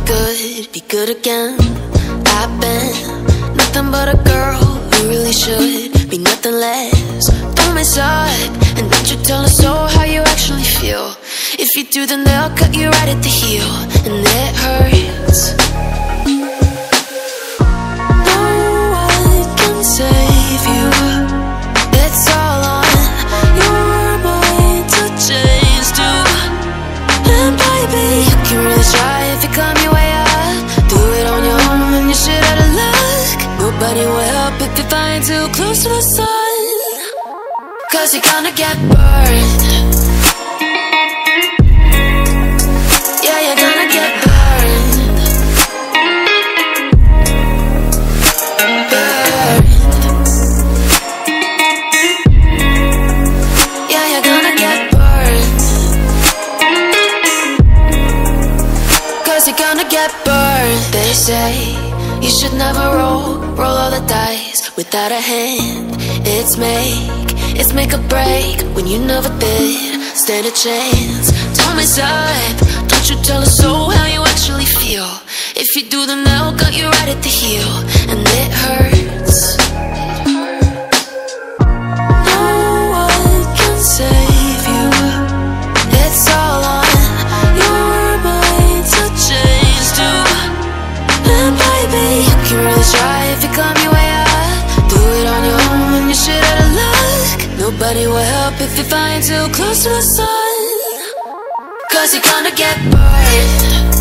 be good again. I've been nothing but a girl who really should be nothing less. Don't mess up, and don't you tell us so how you actually feel. If you do, then they'll cut you right at the heel, and it hurts. No one can save you. It's all on your mind to change too. And baby, you can really try if you climb your way up. Do it on your own and you shit out of luck. Nobody will help if you flying too close to the sun, 'cause you're gonna get burned. Yeah, you're gonna get burned. Burned. Yeah, you're gonna get burned. 'Cause you're gonna get burned. They say you should never roll all the dice without a hand. It's make or break when you never did stand a chance. Don't mess up, don't you tell us so how you actually feel. If you do, then they'll cut you right at the heel, and it hurts. No one can save you. It's all on your mind to change too. And baby, you can really try if you climb your way up. Do it on your own and you shit out of luck. Nobody will help if you're flying too close to the sun, 'cause you're gonna get burned.